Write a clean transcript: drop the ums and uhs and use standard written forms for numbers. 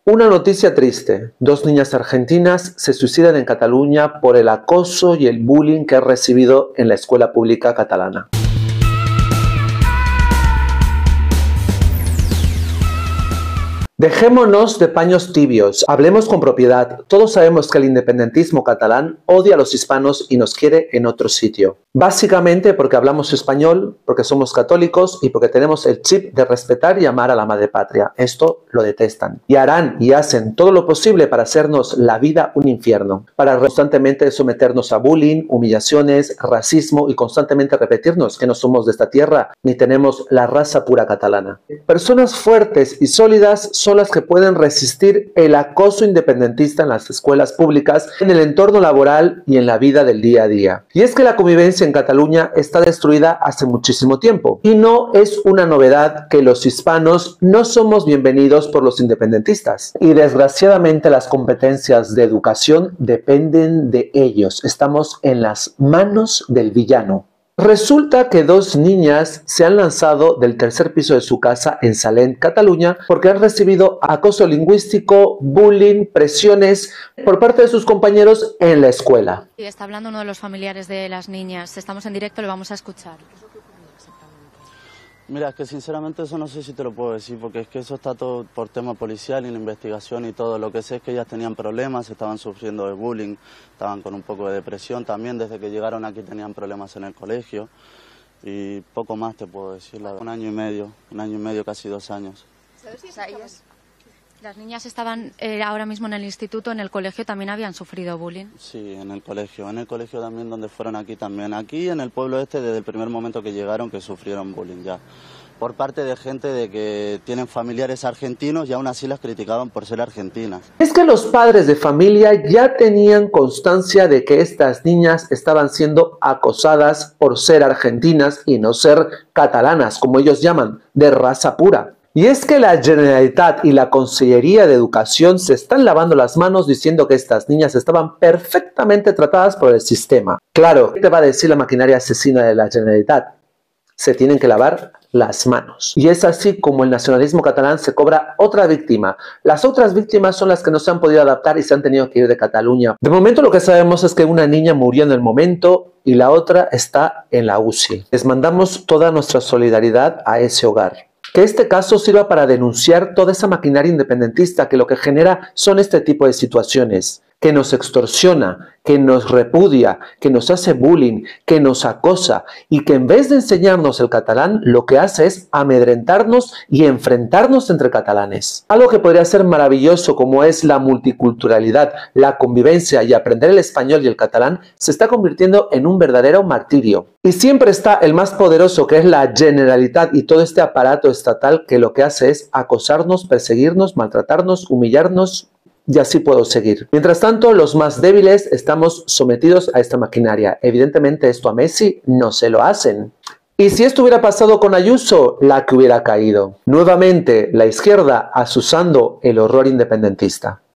Una noticia triste. Dos niñas argentinas se suicidan en Cataluña por el acoso y el bullying que han recibido en la escuela pública catalana. Dejémonos de paños tibios, hablemos con propiedad. Todos sabemos que el independentismo catalán odia a los hispanos y nos quiere en otro sitio. Básicamente porque hablamos español, porque somos católicos y porque tenemos el chip de respetar y amar a la madre patria. Esto lo detestan. Y harán y hacen todo lo posible para hacernos la vida un infierno, para constantemente someternos a bullying, humillaciones, racismo y constantemente repetirnos que no somos de esta tierra ni tenemos la raza pura catalana. Personas fuertes y sólidas son las que pueden resistir el acoso independentista en las escuelas públicas, en el entorno laboral y en la vida del día a día. Y es que la convivencia en Cataluña está destruida hace muchísimo tiempo. Y no es una novedad que los hispanos no somos bienvenidos por los independentistas. Y desgraciadamente las competencias de educación dependen de ellos. Estamos en las manos del villano. Resulta que dos niñas se han lanzado del tercer piso de su casa en Sallent, Cataluña, porque han recibido acoso lingüístico, bullying, presiones por parte de sus compañeros en la escuela. Sí, está hablando uno de los familiares de las niñas. Estamos en directo, le vamos a escuchar. Mira, es que sinceramente eso no sé si te lo puedo decir, porque es que eso está todo por tema policial y la investigación y todo. Lo que sé es que ellas tenían problemas, estaban sufriendo de bullying, estaban con un poco de depresión también. Desde que llegaron aquí tenían problemas en el colegio y poco más te puedo decir. Un año y medio, casi 2 años. Las niñas estaban ahora mismo en el instituto, en el colegio también habían sufrido bullying. Sí, en el colegio también donde fueron aquí también. Aquí en el pueblo este desde el primer momento que llegaron que sufrieron bullying ya. Por parte de gente de que tienen familiares argentinos y aún así las criticaban por ser argentinas. Es que los padres de familia ya tenían constancia de que estas niñas estaban siendo acosadas por ser argentinas y no ser catalanas, como ellos llaman, de raza pura. Y es que la Generalitat y la Consellería de Educación se están lavando las manos diciendo que estas niñas estaban perfectamente tratadas por el sistema. Claro, ¿qué te va a decir la maquinaria asesina de la Generalitat? Se tienen que lavar las manos. Y es así como el nacionalismo catalán se cobra otra víctima. Las otras víctimas son las que no se han podido adaptar y se han tenido que ir de Cataluña. De momento lo que sabemos es que una niña murió en el momento y la otra está en la UCI. Les mandamos toda nuestra solidaridad a ese hogar. Que este caso sirva para denunciar toda esa maquinaria independentista que lo que genera son este tipo de situaciones, que nos extorsiona, que nos repudia, que nos hace bullying, que nos acosa y que en vez de enseñarnos el catalán, lo que hace es amedrentarnos y enfrentarnos entre catalanes. Algo que podría ser maravilloso como es la multiculturalidad, la convivencia y aprender el español y el catalán, se está convirtiendo en un verdadero martirio. Y siempre está el más poderoso, que es la Generalitat y todo este aparato estatal que lo que hace es acosarnos, perseguirnos, maltratarnos, humillarnos. Y así puedo seguir. Mientras tanto, los más débiles estamos sometidos a esta maquinaria. Evidentemente esto a Messi no se lo hacen. Y si esto hubiera pasado con Ayuso, la que hubiera caído. Nuevamente, la izquierda azuzando el horror independentista.